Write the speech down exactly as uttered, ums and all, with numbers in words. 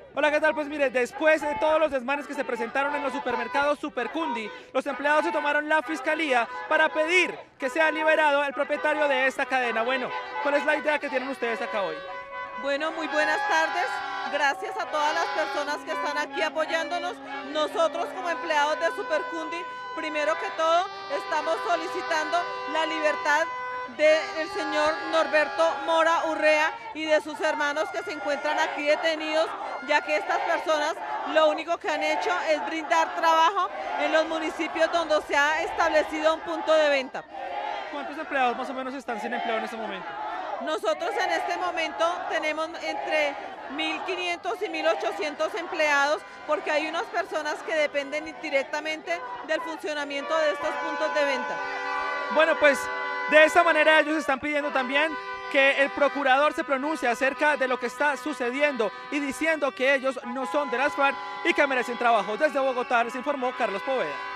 Hola, ¿qué tal? Pues mire, después de todos los desmanes que se presentaron en los supermercados Supercundi, los empleados se tomaron la fiscalía para pedir que sea liberado el propietario de esta cadena. Bueno, ¿cuál es la idea que tienen ustedes acá hoy? Bueno, muy buenas tardes. Gracias a todas las personas que están aquí apoyándonos. Nosotros como empleados de Supercundi, primero que todo, estamos solicitando la libertad del señor Norberto Mora Urrea y de sus hermanos que se encuentran aquí detenidos, ya que estas personas lo único que han hecho es brindar trabajo en los municipios donde se ha establecido un punto de venta. ¿Cuántos empleados más o menos están sin empleo en este momento? Nosotros en este momento tenemos entre mil quinientos y mil ochocientos empleados porque hay unas personas que dependen directamente del funcionamiento de estos puntos de venta. Bueno, pues de esta manera ellos están pidiendo también que el procurador se pronuncie acerca de lo que está sucediendo y diciendo que ellos no son de las FARC y que merecen trabajo. Desde Bogotá les informó Carlos Poveda.